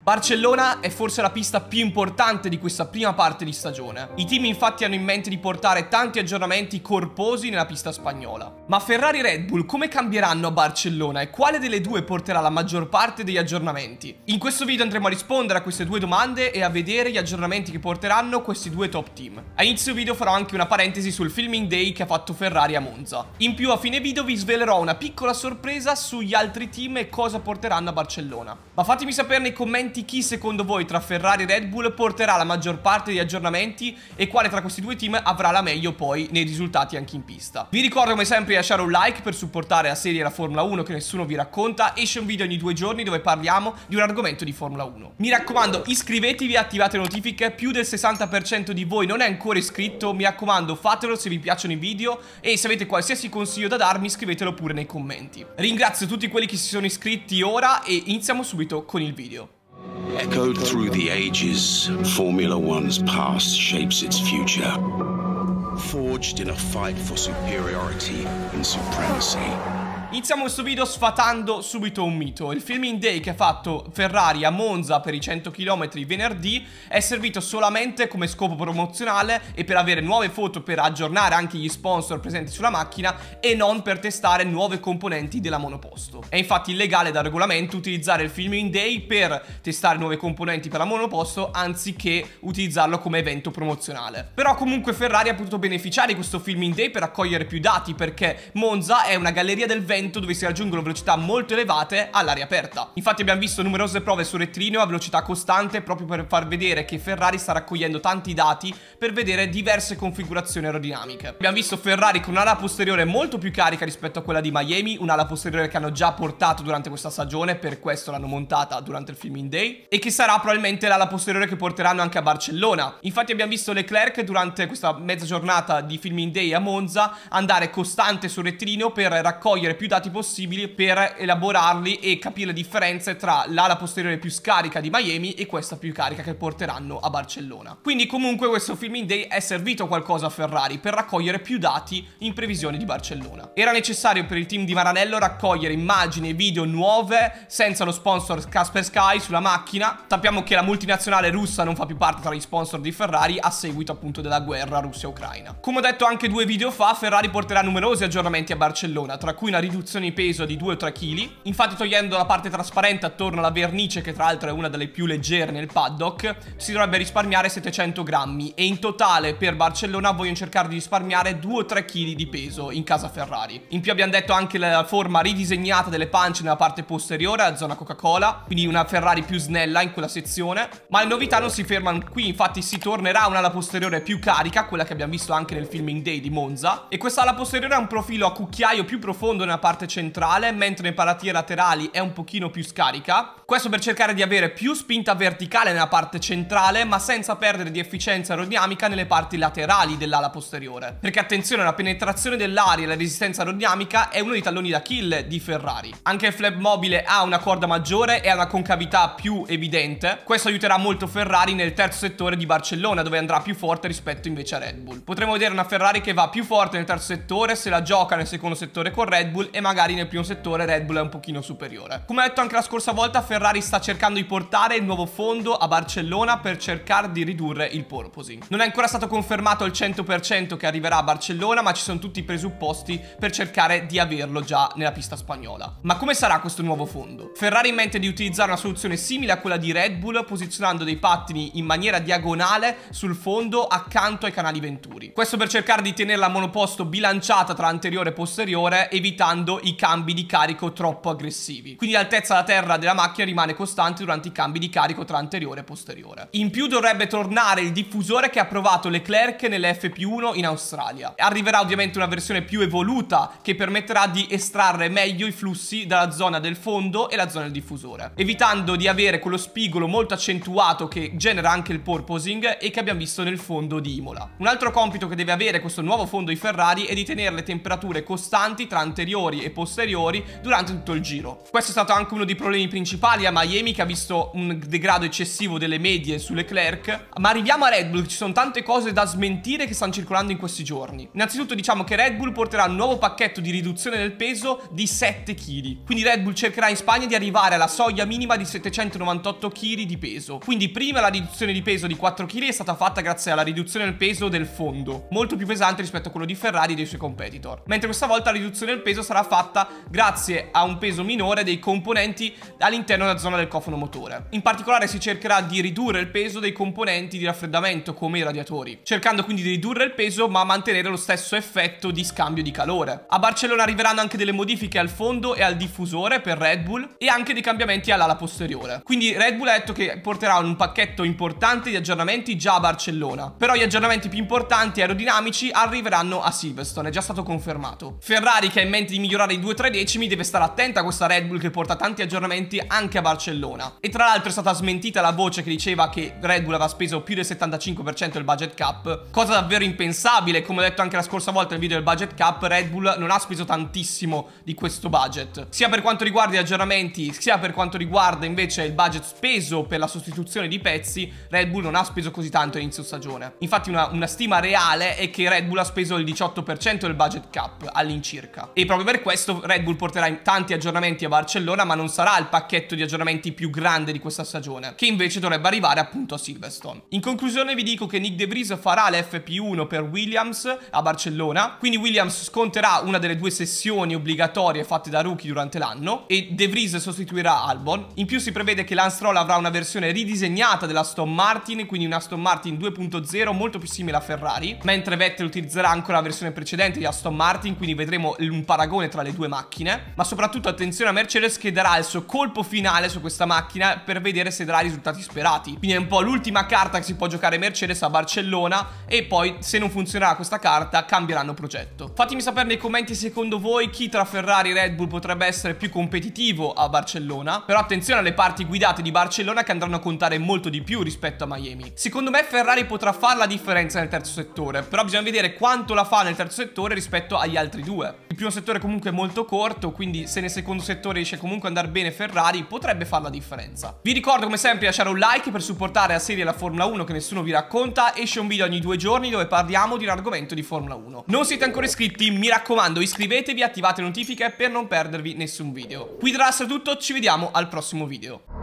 Barcellona è forse la pista più importante di questa prima parte di stagione. I team infatti hanno in mente di portare tanti aggiornamenti corposi nella pista spagnola. Ma Ferrari e Red Bull come cambieranno a Barcellona e quale delle due porterà la maggior parte degli aggiornamenti? In questo video andremo a rispondere a queste due domande e a vedere gli aggiornamenti che porteranno questi due top team. A inizio video farò anche una parentesi sul filming day che ha fatto Ferrari a Monza. In più a fine video vi svelerò una piccola sorpresa sugli altri team e cosa porteranno a Barcellona. Ma fatemi sapere nei commenti chi secondo voi tra Ferrari e Red Bull porterà la maggior parte degli aggiornamenti e quale tra questi due team avrà la meglio poi nei risultati anche in pista. Vi ricordo come sempre di lasciare un like per supportare la serie La Formula 1 che nessuno vi racconta. Esce un video ogni 2 giorni dove parliamo di un argomento di Formula 1. Mi raccomando, iscrivetevi e attivate le notifiche. Più del 60% di voi non è ancora iscritto. Mi raccomando, fatelo se vi piacciono i video e se avete qualsiasi consiglio da darmi scrivetelo pure nei commenti. Ringrazio tutti quelli che si sono iscritti ora e iniziamo subito con il video. Echoed through the ages, Formula One's past shapes its future. Forged in a fight for superiority and supremacy. Iniziamo questo video sfatando subito un mito. Il filming day che ha fatto Ferrari a Monza per i 100 km venerdì è servito solamente come scopo promozionale e per avere nuove foto per aggiornare anche gli sponsor presenti sulla macchina e non per testare nuove componenti della monoposto. È infatti illegale da regolamento utilizzare il filming day per testare nuove componenti per la monoposto anziché utilizzarlo come evento promozionale. Però comunque Ferrari ha potuto beneficiare di questo filming day per raccogliere più dati perché Monza è una galleria del vento dove si raggiungono velocità molto elevate all'aria aperta. Infatti abbiamo visto numerose prove sul rettilineo a velocità costante proprio per far vedere che Ferrari sta raccogliendo tanti dati per vedere diverse configurazioni aerodinamiche. Abbiamo visto Ferrari con un'ala posteriore molto più carica rispetto a quella di Miami, un'ala posteriore che hanno già portato durante questa stagione, per questo l'hanno montata durante il filming day, e che sarà probabilmente l'ala posteriore che porteranno anche a Barcellona. Infatti abbiamo visto Leclerc durante questa mezza giornata di filming day a Monza andare costante sul rettilineo per raccogliere più dati possibili per elaborarli e capire le differenze tra l'ala posteriore più scarica di Miami e questa più carica che porteranno a Barcellona. Quindi comunque questo filming day è servito a qualcosa a Ferrari per raccogliere più dati in previsione di Barcellona. Era necessario per il team di Maranello raccogliere immagini e video nuove senza lo sponsor Kaspersky sulla macchina. Sappiamo che la multinazionale russa non fa più parte tra gli sponsor di Ferrari a seguito appunto della guerra Russia-Ucraina. Come ho detto anche 2 video fa, Ferrari porterà numerosi aggiornamenti a Barcellona, tra cui una riduzione di peso di 2 o 3 kg. Infatti togliendo la parte trasparente attorno alla vernice, che tra l'altro è una delle più leggere nel paddock, si dovrebbe risparmiare 700 grammi e in totale per Barcellona vogliono cercare di risparmiare 2 o 3 kg di peso in casa Ferrari. In più abbiamo detto anche la forma ridisegnata delle pance nella parte posteriore, la zona Coca-Cola, quindi una Ferrari più snella in quella sezione. Ma le novità non si fermano qui, infatti si tornerà a un'ala posteriore più carica, quella che abbiamo visto anche nel filming day di Monza, e questa ala posteriore ha un profilo a cucchiaio più profondo nella parte centrale, mentre nei paratie laterali è un pochino più scarica. Questo per cercare di avere più spinta verticale nella parte centrale, ma senza perdere di efficienza aerodinamica nelle parti laterali dell'ala posteriore. Perché attenzione, la penetrazione dell'aria e la resistenza aerodinamica è uno dei talloni d'Achille di Ferrari. Anche il flap mobile ha una corda maggiore e ha una concavità più evidente. Questo aiuterà molto Ferrari nel terzo settore di Barcellona, dove andrà più forte rispetto invece a Red Bull. Potremo vedere una Ferrari che va più forte nel terzo settore, se la gioca nel secondo settore con Red Bull e magari nel primo settore Red Bull è un pochino superiore. Come ho detto anche la scorsa volta, Ferrari sta cercando di portare il nuovo fondo a Barcellona per cercare di ridurre il porpoising. Non è ancora stato confermato al 100% che arriverà a Barcellona, ma ci sono tutti i presupposti per cercare di averlo già nella pista spagnola. Ma come sarà questo nuovo fondo? Ferrari ha in mente di utilizzare una soluzione simile a quella di Red Bull, posizionando dei pattini in maniera diagonale sul fondo accanto ai canali venturi. Questo per cercare di tenere la monoposto bilanciata tra anteriore e posteriore, evitando i cambi di carico troppo aggressivi. Quindi l'altezza da terra della macchina rimane costante durante i cambi di carico tra anteriore e posteriore. In più dovrebbe tornare il diffusore che ha provato Leclerc nell'FP1 in Australia. Arriverà ovviamente una versione più evoluta che permetterà di estrarre meglio i flussi dalla zona del fondo e la zona del diffusore, evitando di avere quello spigolo molto accentuato che genera anche il porpoising e che abbiamo visto nel fondo di Imola. Un altro compito che deve avere questo nuovo fondo di Ferrari è di tenere le temperature costanti tra anteriori anteriori e posteriori durante tutto il giro. Questo è stato anche uno dei problemi principali a Miami, che ha visto un degrado eccessivo delle medie su Leclerc. Ma arriviamo a Red Bull, ci sono tante cose da smentire che stanno circolando in questi giorni. Innanzitutto diciamo che Red Bull porterà un nuovo pacchetto di riduzione del peso di 7 kg. Quindi Red Bull cercherà in Spagna di arrivare alla soglia minima di 798 kg di peso. Quindi prima la riduzione di peso di 4 kg è stata fatta grazie alla riduzione del peso del fondo, molto più pesante rispetto a quello di Ferrari e dei suoi competitor. Mentre questa volta la riduzione del peso sarà fatta grazie a un peso minore dei componenti all'interno della zona del cofano motore. In particolare si cercherà di ridurre il peso dei componenti di raffreddamento come i radiatori, cercando quindi di ridurre il peso ma mantenere lo stesso effetto di scambio di calore. A Barcellona arriveranno anche delle modifiche al fondo e al diffusore per Red Bull e anche dei cambiamenti all'ala posteriore. Quindi Red Bull ha detto che porterà un pacchetto importante di aggiornamenti già a Barcellona, però gli aggiornamenti più importanti aerodinamici arriveranno a Silverstone, è già stato confermato. Ferrari, che ha in mente di migliorare i 2-3 decimi, deve stare attenta a questa Red Bull che porta tanti aggiornamenti anche a Barcellona. E tra l'altro è stata smentita la voce che diceva che Red Bull aveva speso più del 75% del budget cap, cosa davvero impensabile. Come ho detto anche la scorsa volta nel video del budget cap, Red Bull non ha speso tantissimo di questo budget, sia per quanto riguarda gli aggiornamenti sia per quanto riguarda invece il budget speso per la sostituzione di pezzi. Red Bull non ha speso così tanto inizio stagione. Infatti una stima reale è che Red Bull ha speso il 18% del budget cap all'incirca, e proprio per questo Red Bull porterà tanti aggiornamenti a Barcellona, ma non sarà il pacchetto di aggiornamenti più grande di questa stagione, che invece dovrebbe arrivare appunto a Silverstone. In conclusione vi dico che Nick De Vries farà l'FP1 per Williams a Barcellona, quindi Williams sconterà una delle 2 sessioni obbligatorie fatte da rookie durante l'anno e De Vries sostituirà Albon. In più si prevede che Lance Stroll avrà una versione ridisegnata della Aston Martin, quindi una Aston Martin 2.0 molto più simile a Ferrari, mentre Vettel utilizzerà ancora la versione precedente di Aston Martin, quindi vedremo un paragone tra le due macchine. Ma soprattutto attenzione a Mercedes, che darà il suo colpo finale su questa macchina per vedere se darà i risultati sperati. Quindi è un po' l'ultima carta che si può giocare Mercedes a Barcellona, e poi se non funzionerà questa carta cambieranno progetto. Fatemi sapere nei commenti secondo voi chi tra Ferrari e Red Bull potrebbe essere più competitivo a Barcellona, però attenzione alle parti guidate di Barcellona che andranno a contare molto di più rispetto a Miami. Secondo me Ferrari potrà fare la differenza nel terzo settore, però bisogna vedere quanto la fa nel terzo settore rispetto agli altri due. Il primo settore comunque è molto corto, quindi se nel secondo settore riesce comunque ad andare bene Ferrari, potrebbe fare la differenza. Vi ricordo come sempre di lasciare un like per supportare la serie La Formula 1 che nessuno vi racconta. Esce un video ogni 2 giorni dove parliamo di un argomento di Formula 1. Non siete ancora iscritti? Mi raccomando, iscrivetevi e attivate le notifiche per non perdervi nessun video. Qui da essere tutto, ci vediamo al prossimo video.